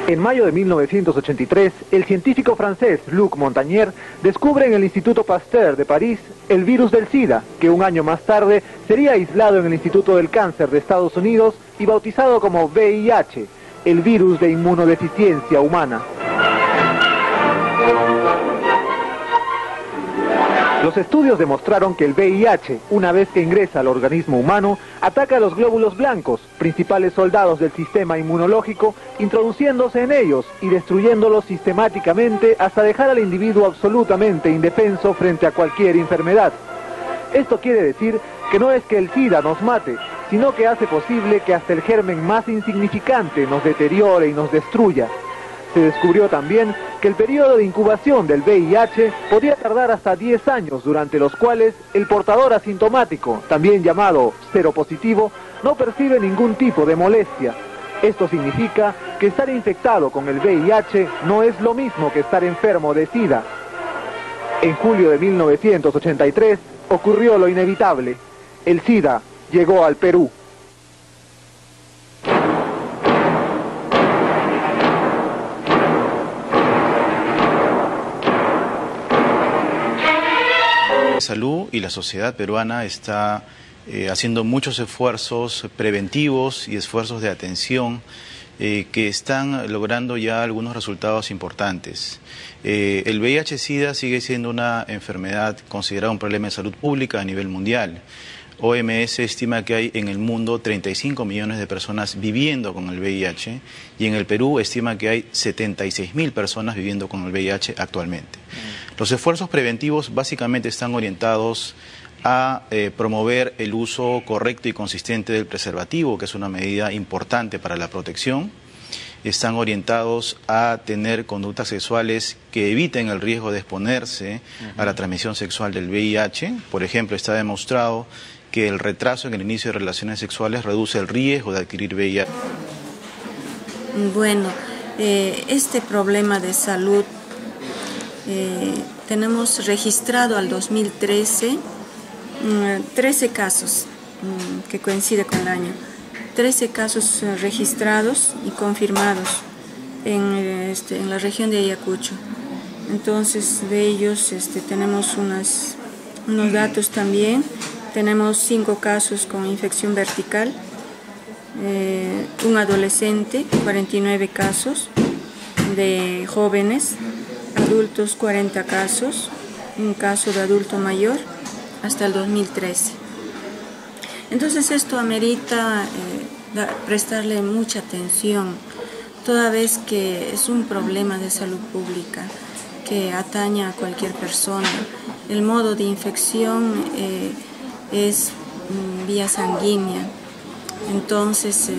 En mayo de 1983, el científico francés Luc Montagnier descubre en el Instituto Pasteur de París el virus del SIDA, que un año más tarde sería aislado en el Instituto del Cáncer de Estados Unidos y bautizado como VIH, el virus de inmunodeficiencia humana. Los estudios demostraron que el VIH, una vez que ingresa al organismo humano, ataca a los glóbulos blancos, principales soldados del sistema inmunológico, introduciéndose en ellos y destruyéndolos sistemáticamente hasta dejar al individuo absolutamente indefenso frente a cualquier enfermedad. Esto quiere decir que no es que el SIDA nos mate, sino que hace posible que hasta el germen más insignificante nos deteriore y nos destruya. Se descubrió también que el periodo de incubación del VIH podía tardar hasta 10 años, durante los cuales el portador asintomático, también llamado seropositivo, no percibe ningún tipo de molestia. Esto significa que estar infectado con el VIH no es lo mismo que estar enfermo de SIDA. En julio de 1983 ocurrió lo inevitable. El SIDA llegó al Perú. Salud y la sociedad peruana está haciendo muchos esfuerzos preventivos y esfuerzos de atención que están logrando ya algunos resultados importantes. El VIH-Sida sigue siendo una enfermedad considerada un problema de salud pública a nivel mundial. OMS estima que hay en el mundo 35 millones de personas viviendo con el VIH y en el Perú estima que hay 76.000 personas viviendo con el VIH actualmente. Los esfuerzos preventivos básicamente están orientados a promover el uso correcto y consistente del preservativo, que es una medida importante para la protección. Están orientados a tener conductas sexuales que eviten el riesgo de exponerse a la transmisión sexual del VIH. Por ejemplo, está demostrado que el retraso en el inicio de relaciones sexuales reduce el riesgo de adquirir VIH. Bueno, este problema de salud tenemos registrado al 2013 13 casos, que coincide con el año, 13 casos registrados y confirmados en la región de Ayacucho. Entonces, de ellos tenemos unos datos también. Tenemos 5 casos con infección vertical, un adolescente, 49 casos de jóvenes, adultos 40 casos, un caso de adulto mayor hasta el 2013. Entonces esto amerita prestarle mucha atención, toda vez que es un problema de salud pública que atañe a cualquier persona. El modo de infección es vía sanguínea. Entonces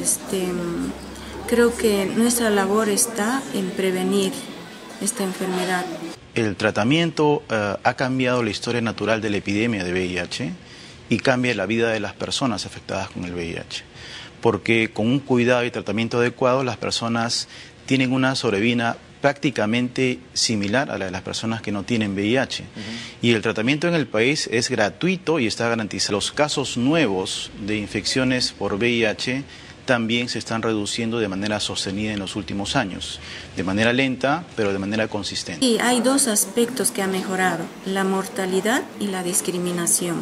creo que nuestra labor está en prevenir esta enfermedad. El tratamiento ha cambiado la historia natural de la epidemia de VIH y cambia la vida de las personas afectadas con el VIH, porque con un cuidado y tratamiento adecuado las personas tienen una sobrevida prácticamente similar a la de las personas que no tienen VIH. Y el tratamiento en el país es gratuito y está garantizado. Los casos nuevos de infecciones por VIH también se están reduciendo de manera sostenida en los últimos años, de manera lenta, pero de manera consistente. Y hay dos aspectos que han mejorado, la mortalidad y la discriminación.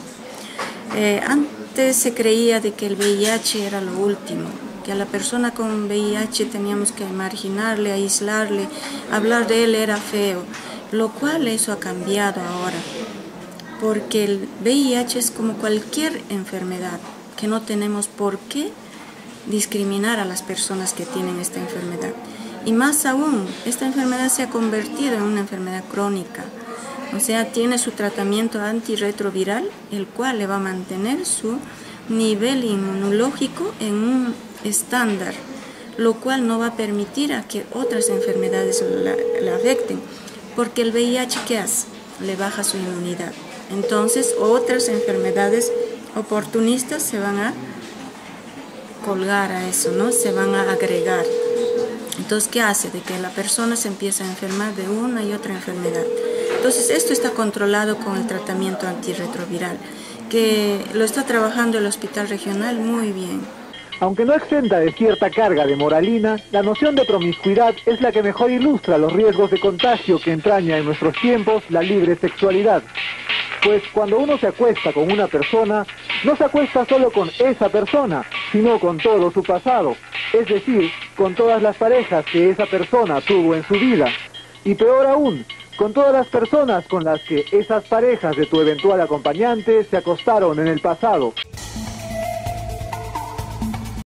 Antes se creía de que el VIH era lo último, que a la persona con VIH teníamos que marginarle, aislarle, hablar de él era feo, lo cual eso ha cambiado ahora, porque el VIH es como cualquier enfermedad, que no tenemos por qué discriminar a las personas que tienen esta enfermedad. Y más aún, esta enfermedad se ha convertido en una enfermedad crónica, o sea, tiene su tratamiento antirretroviral, el cual le va a mantener su nivel inmunológico en un estándar, lo cual no va a permitir a que otras enfermedades la afecten, porque el VIH, ¿qué hace? Le baja su inmunidad. Entonces, otras enfermedades oportunistas se van a colgar a eso, ¿no? Se van a agregar. Entonces, ¿qué hace? De que la persona se empieza a enfermar de una y otra enfermedad. Entonces, esto está controlado con el tratamiento antirretroviral, que lo está trabajando el Hospital Regional muy bien. Aunque no exenta de cierta carga de moralina, la noción de promiscuidad es la que mejor ilustra los riesgos de contagio que entraña en nuestros tiempos la libre sexualidad. Pues cuando uno se acuesta con una persona, no se acuesta solo con esa persona, sino con todo su pasado, es decir, con todas las parejas que esa persona tuvo en su vida. Y peor aún, con todas las personas con las que esas parejas de tu eventual acompañante se acostaron en el pasado.